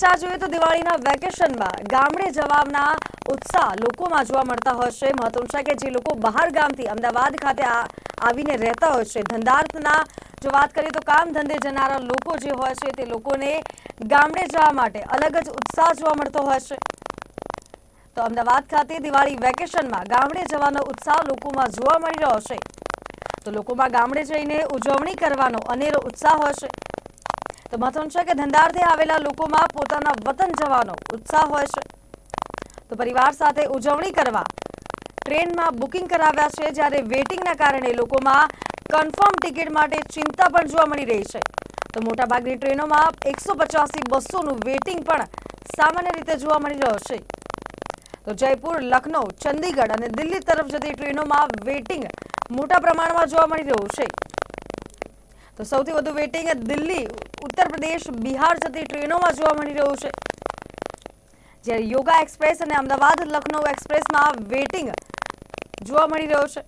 સમાચાર જોઈએ તો દિવાળીના વેકેશનમાં ગામડે જવાના ઉત્સાહ લોકોમાં જોવા મળતા હોય છે। મહત્વનું છે કે જે લોકો બહાર ગામથી અમદાવાદ ખાતે આવીને રહેતા હોય છે, ધંધાર્થના જો વાત કરીએ તો કામ ધંધે જનારા લોકો જે હોય છે તે લોકોને ગામડે જવા માટે અલગ જ ઉત્સાહ જોવા મળતો હોય છે। તો અમદાવાદ ખાતે દિવાળી વેકેશનમાં ગામડે જવાનો ઉત્સાહ લોકોમાં જોવા મળી રહ્યો છે। તો લોકોમાં ગામડે જઈને ઉજવણી કરવાનો અનેરો ઉત્સાહ હોય છે। તો મહત્વનું છે કે ધંધાર્થે આવેલા લોકોમાં પોતાના વતન જવાનો ઉત્સાહ હોય છે। તો પરિવાર સાથે ઉજવણી કરવા ટ્રેનમાં બુકિંગ કરાવ્યા છે, જ્યારે વેટિંગના કારણે લોકોમાં કન્ફર્મ ટિકિટ માટે ચિંતા પણ જોવા મળી રહી છે। તો મોટાભાગની ટ્રેનોમાં 150 થી 200નું વેટિંગ પણ સામાન્ય રીતે જોવા મળી રહ્યો છે। તો જયપુર, લખનઉ, ચંદીગઢ અને દિલ્હી તરફ જતી ટ્રેનોમાં વેટિંગ મોટા પ્રમાણમાં જોવા મળી રહ્યું છે। તો સૌથી વધુ વેટિંગ દિલ્હી, ઉત્તર પ્રદેશ, બિહાર જતી ટ્રેનોમાં જોવા મળી રહ્યું છે, જ્યારે યોગા એક્સપ્રેસ અને અમદાવાદ લખનઉ એક્સપ્રેસમાં વેટિંગ જોવા મળી રહ્યો છે।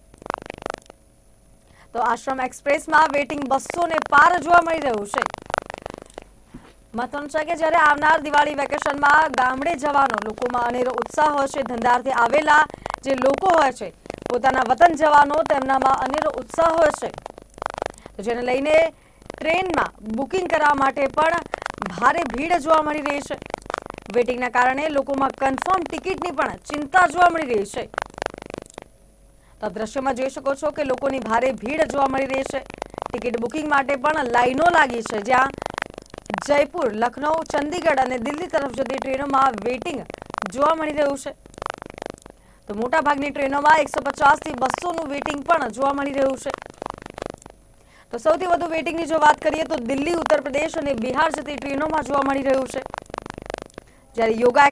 તો આશ્રમ એક્સપ્રેસમાં વેટિંગ 200 ને પાર જોવા મળી રહ્યું છે। મહત્વનું છે કે જ્યારે આવનાર દિવાળી વેકેશનમાં ગામડે જવાનો લોકોમાં અનેરો ઉત્સાહ હોય છે। ધંધાર્થે આવેલા જે લોકો હોય છે પોતાના વતન જવાનો તેમનામાં અનેરો ઉત્સાહ હોય છે। તો જેને લઈને ટ્રેનમાં બુકિંગ કરવા માટે પણ ભારે ભીડ જોવા મળી રહી છે। વેટિંગના કારણે લોકોમાં કન્ફર્મ ટિકિટની પણ ચિંતા જોવા મળી રહી છે। તો દ્રશ્યમાં જોઈ શકો છો કે લોકોની ભારે ભીડ જોવા મળી રહી છે। ટિકિટ બુકિંગ માટે પણ લાઈનો લાગી છે, જ્યાં જયપુર, લખનઉ, ચંદીગઢ અને દિલ્હી તરફ જતી ટ્રેનોમાં વેટિંગ જોવા મળી રહ્યું છે। તો મોટાભાગની ટ્રેનોમાં 150 થી 200નું વેટિંગ પણ જોવા મળી રહ્યું છે। તો સૌથી વધુ વેટિંગની જો વાત કરીએ તો દિલ્હી, ઉત્તર પ્રદેશ અને બિહાર જતી ટ્રેનોમાં જોવા મળી રહ્યું છે, જ્યારે યોગા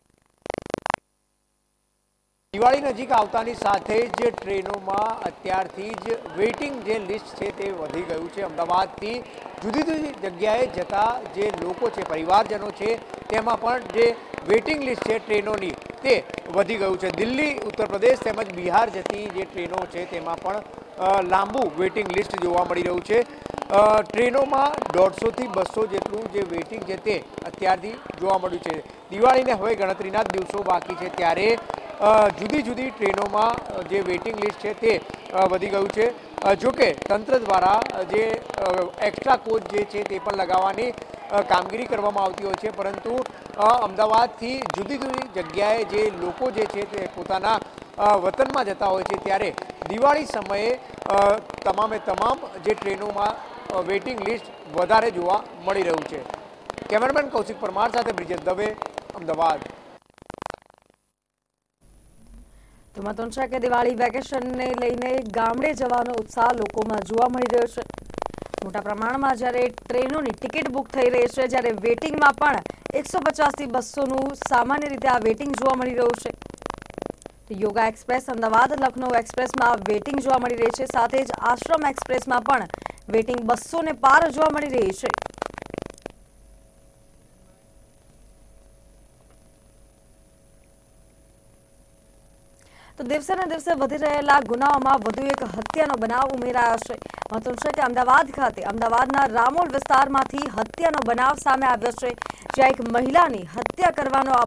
દિવાળી નજીક આવતાની સાથે જ ટ્રેનોમાં અત્યારથી જ વેઇટિંગ જે લિસ્ટ છે તે વધી ગયું છે। અમદાવાદથી જુદી જુદી જગ્યાએ જતા જે લોકો છે, પરિવારજનો છે, તેમાં પણ જે વેઇટિંગ લિસ્ટ છે ટ્રેનોની તે વધી ગયું છે। દિલ્હી, ઉત્તર પ્રદેશ તેમજ બિહાર જતી જે ટ્રેનો છે તેમાં પણ લાંબુ વેઇટિંગ લિસ્ટ જોવા મળી રહ્યું છે। ટ્રેનોમાં 150 થી 200 જેટલું જે વેઇટિંગ છે તે અત્યારથી જોવા મળ્યું છે। દિવાળીને હવે ગણતરીના જ દિવસો બાકી છે, ત્યારે જુદી જુદી ટ્રેનોમાં જે વેઇટિંગ લિસ્ટ છે તે વધી ગયું છે। જોકે તંત્ર દ્વારા જે એક્સ્ટ્રા કોચ જે છે તે પણ લગાવવાની કામગીરી કરવામાં આવતી હોય છે, પરંતુ અમદાવાદથી જુદી જુદી જગ્યાએ જે લોકો જે છે તે પોતાના વતનમાં જતા હોય છે, ત્યારે દિવાળી સમયે તમામે તમામ જે ટ્રેનોમાં વેઇટિંગ લિસ્ટ વધારે જોવા મળી રહ્યું છે। કેમેરામેન કૌશિક પરમાર સાથે બ્રિજેશ દવે, અમદાવાદ। તો મહત્વનું છે કે દિવાળી વેકેશનને લઈને ગામડે જવાનો ઉત્સાહ લોકોમાં જોવા મળી રહ્યો છે। મોટા પ્રમાણમાં જ્યારે ટ્રેનોની ટિકિટ બુક થઈ રહી છે, જ્યારે વેટિંગમાં પણ 150 થી 200નું સામાન્ય રીતે આ વેટિંગ જોવા મળી રહ્યું છે। તો યોગા એક્સપ્રેસ, અમદાવાદ લખનઉ એક્સપ્રેસમાં વેટિંગ જોવા મળી રહી છે, સાથે જ આશ્રમ એક્સપ્રેસમાં પણ વેટિંગ 200 ને પાર જોવા મળી રહી છે। તો દિવસે ને દિવસે વધી રહેલા ગુનાઓમાં વધુ એક હત્યાનો બનાવ ઉમેરાયો છે। મહત્વનું છે કે અમદાવાદ ખાતે અમદાવાદના રામોલ વિસ્તારમાંથી હત્યાનો બનાવ સામે આવ્યો છે, જ્યાં એક મહિલાની હત્યા કરવાનો